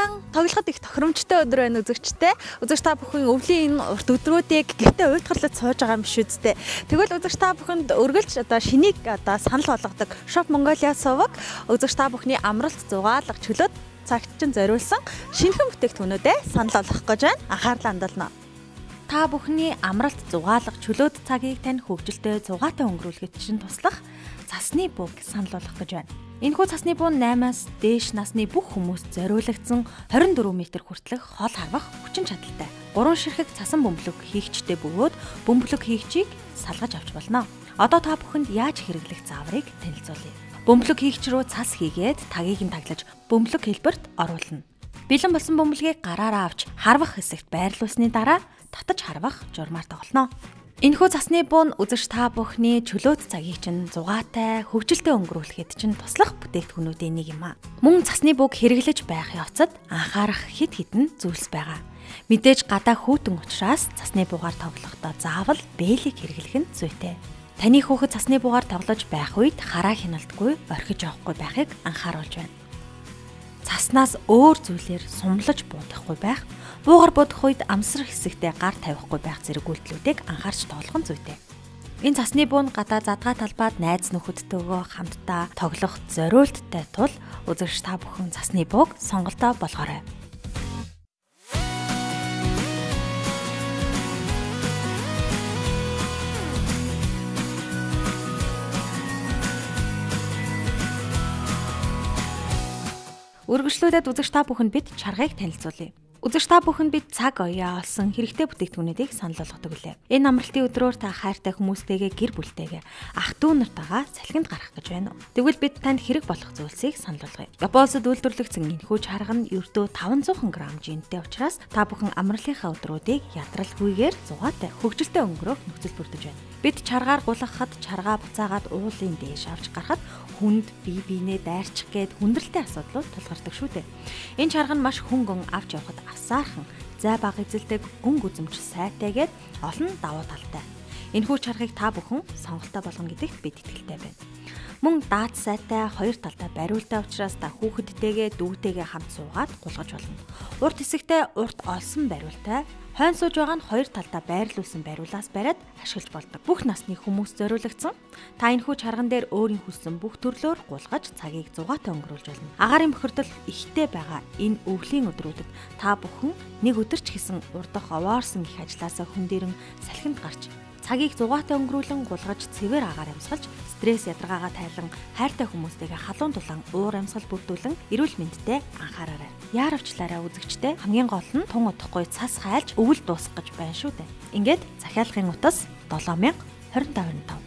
Сайн тоглоход их тохиромжтой өдөр байна үзэгчтэй. Үзэгч та бүхэн өвлийн энэ урт өдрүүдийг гэртээ уйтгарлаж сууж байгаа юм биш үсттэй. Тэгвэл үзэгч та бүхэнд өргөлж шинийг санал болгодог Shop Mongolia суваг үзэгч та бүхний амралт зугаалга чөлөөт цагт чинь зориулсан шинэхэн бүтээгдэхүүнүүдэд санал болгох гэж байна. Анхаарлаа хандуулна. Та бүхний амралт зугаалга чөлөөт цагийг тань хөгжилтэй зугаатай өнгөрүүлэхэд чинь туслах цасны бууг санал болгох гэж байна. Энэхүү цасны буу 8-аас дээш насны бүх хүмүүст зориулагдсан 24 м хүртэлх хол харвах хүчин чадалтай. 3 ширхэг цасан бөмбөлөг хийгчтэй бөгөөд бөмбөлөг хийгчийг салгаж авч болно. Одоо та бүхэнд яаж хэрэглэх зааврыг танилцуулъя. Бөмбөлөг хийгч рүү цас хийгээд тагийг нь таглаж бөмбөлөг хэлбэрт оруулна. Бэлэн болсон бөмбөлгийг гараараа авч харвах хэсэгт байрлуулсны дараа татаж харвах журмаар тоглоно. Энэхүү цасны буу нь үзэгч та бүхний чөлөөт цагийг чинь зугаатай, хөгжилтэй өнгөрүүлэхэд чинь туслах бүтээгдэхүүнүүдийн нэг юм аа. Мөн цасны бууг хэрэглэж байх явцад анхаарах хэд хэдэн зүйлс байгаа. Мэдээж гадаа хүүтэн учраас цасны буугаар тоглохдоо заавал бэлийг хэрэглэх нь зүйтэй. Таны хүүхэд цасны буугаар тоглож байх үед хараа хяналтгүй, орхиж явахгүй байхыг анхааруулж байна. Цаснаас өөр зүйлээр сумлаж буудахгүй байх, буугаар бодох үед амсрах хэсэгтээ гар тавихгүй байх зэрэг үйлдэлүүдийг анхаарч тоглох нь зүйтэй. Энэ цасны буу нь гадаа задгаа талбайд найз нөхөдтэйгөө хамтдаа тоглох зориулттай тул үзэгч та бүхэн цасны бууг сонголтоо болгоорой. Үргэлжлүүлээд үзэгч та бүхэнд бид чаргыг танилцуулъя. Үзэгч та бүхэнд бид цаг оёо олсон хэрэгтэй бүтээгдэхүүнүүдийг санал болгодог үлээ. Энэ амралтын өдрөөр та хайртай хүмүүстэйгээ гэр бүлтэйгээ ах дүү нартайгаа салхинд гарах гэж байна уу? Тэгвэл бид танд хэрэг болох зүйлсийг санал болгоё. Япоосод үйлдвэрлэгдсэн энэхүү чарга нь ердөө 500 г жинтэй учраас та бүхэн амралтынхаа өдрүүдийг ядралгүйгээр зугаатай, хөгжилтэй өнгөрөөх нөхцөл бүрдэж байна. Бид чаргаар гулгахад чаргаа буцаагаад уулын дээш авч гарахад хүнд бие биенээ дайрчих гээд хүндрэлтэй асуудлууд тулгардаг шүү дээ. Энэ чарга нь маш хөнгөн авч явахад авсаархан, зай баг эзэлдэг, өнгө үзэмж сайтайгээд олон давуу талтай. Энэхүү чаргыг та бүхэн сонголтоо болгоно гэдэгт бид итгэлтэй байна. Мөн даат сайтай хоёр талтай бариултай учраас та хүүхэдтэйгээ дүүтэйгээ хамт суугаад гулгаж болно. Урт хэсэгтээ урт олсон бариултай, хойно сууж байгаа нь хоёр талдаа байрлуулсан бариулаас бариад ашиглаж болдог. Бүх насны хүмүүс зориулагдсан. Та энэхүү чарган дээр өөрийн хүссэн бүх төрлөөр гулгаж цагийг зугаатай өнгөрүүлж болно. Агаарын бохирдол ихтэй байгаа энэ өвлийн өдрүүдэд та бүхэн нэг өдөр ч гэсэн урдах овоорсон их ажилласаа хүн дээрэн салхинд гарч цагийг зугаатай өнгөрүүлэн гулгаж цэвэр агаар амьсгалж стресс ядаргаагаа тайлан хайртай хүмүүстэйгээ халуун дулаан уур амьсгал бүрдүүлэн эрүүл мэндэд анхаараарай. Яаравчлаараа үзэгчтэй хамгийн гол нь тун удахгүй цас хайлж өвөл дуусгах гэж байна шүү дээ. Ингээд захиалгын утас 7025